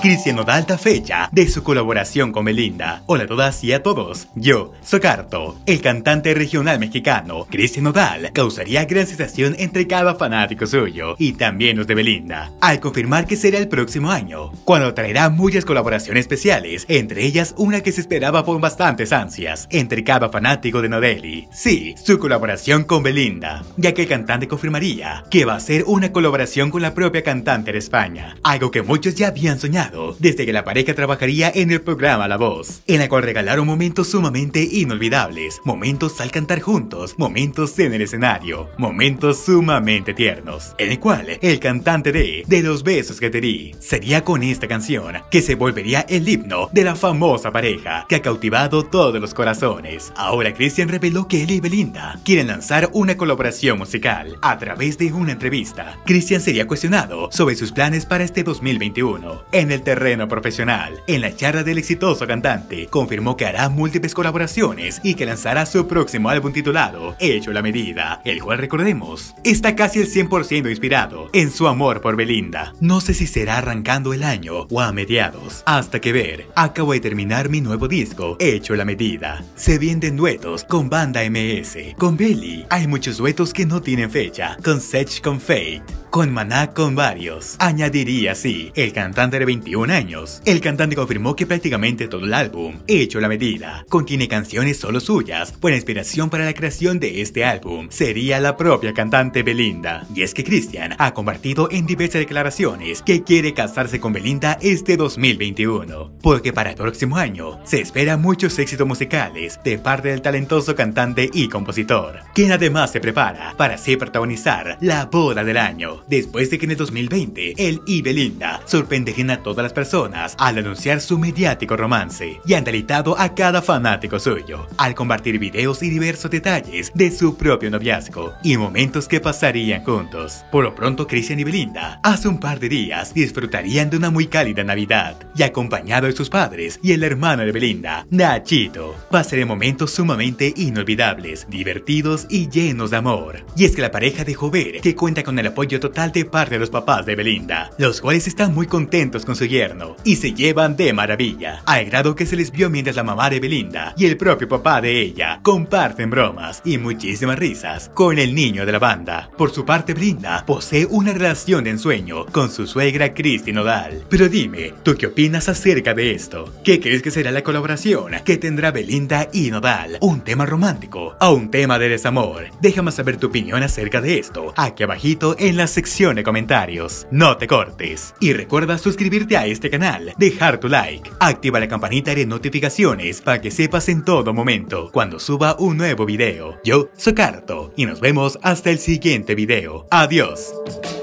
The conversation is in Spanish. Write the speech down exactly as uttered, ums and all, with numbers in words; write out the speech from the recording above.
Cristian Nodal da fecha de su colaboración con Belinda. Hola a todas y a todos, yo soy Carto. El cantante regional mexicano Cristian Nodal causaría gran sensación entre cada fanático suyo y también los de Belinda, al confirmar que será el próximo año, cuando traerá muchas colaboraciones especiales, entre ellas una que se esperaba con bastantes ansias entre cada fanático de Nodeli. Sí, su colaboración con Belinda, ya que el cantante confirmaría que va a ser una colaboración con la propia cantante de España, algo que muchos ya habían soñado desde que la pareja trabajaría en el programa La Voz, en la cual regalaron momentos sumamente inolvidables, momentos al cantar juntos, momentos en el escenario, momentos sumamente tiernos, en el cual el cantante de De los besos que te di sería con esta canción que se volvería el himno de la famosa pareja que ha cautivado todos los corazones. Ahora Cristian reveló que él y Belinda quieren lanzar una colaboración musical. A través de una entrevista, Cristian sería cuestionado sobre sus planes para este dos mil veintiuno en el terreno profesional. En la charla del exitoso cantante, confirmó que hará múltiples colaboraciones y que lanzará su próximo álbum titulado Hecho a la Medida, el cual, recordemos, está casi el cien por ciento inspirado en su amor por Belinda. No sé si será arrancando el año o a mediados, hasta que ver. Acabo de terminar mi nuevo disco, Hecho a la Medida. Se vienen duetos con Banda M S, con Belly, hay muchos duetos que no tienen fecha, con Sech con Fate, con Maná con varios. Añadiría así, el cantante de veintiún años. El cantante confirmó que prácticamente todo el álbum, Hecho a la Medida, contiene canciones solo suyas, pues la inspiración para la creación de este álbum sería la propia cantante Belinda. Y es que Cristian ha compartido en diversas declaraciones que quiere casarse con Belinda este dos mil veintiuno, porque para el próximo año se espera muchos éxitos musicales de parte del talentoso cantante y compositor, quien además se prepara para así protagonizar la boda del año, después de que en el dos mil veinte él y Belinda sorprenderían a todas las personas al anunciar su mediático romance y han deleitado a cada fanático suyo al compartir videos y diversos detalles de su propio noviazgo y momentos que pasarían juntos. Por lo pronto, Cristian y Belinda hace un par de días disfrutarían de una muy cálida Navidad y acompañado de sus padres y el hermano de Belinda, Nachito, pasarían momentos sumamente inolvidables, divertidos y llenos de amor. Y es que la pareja dejó ver que cuenta con el apoyo total de parte de los papás de Belinda, los cuales están muy contentos con su yerno y se llevan de maravilla, al grado que se les vio mientras la mamá de Belinda y el propio papá de ella comparten bromas y muchísimas risas con el niño de la banda. Por su parte, Belinda posee una relación de ensueño con su suegra Cristian Nodal. Pero dime, ¿tú qué opinas acerca de esto? ¿Qué crees que será la colaboración que tendrá Belinda y Nodal? ¿Un tema romántico o un tema de desamor? Déjame saber tu opinión acerca de esto aquí abajito en la sección de comentarios. No te cortes y recuerda suscribirte a este canal, dejar tu like, activa la campanita de notificaciones para que sepas en todo momento cuando suba un nuevo video. Yo soy Carto y nos vemos hasta el siguiente video. Adiós.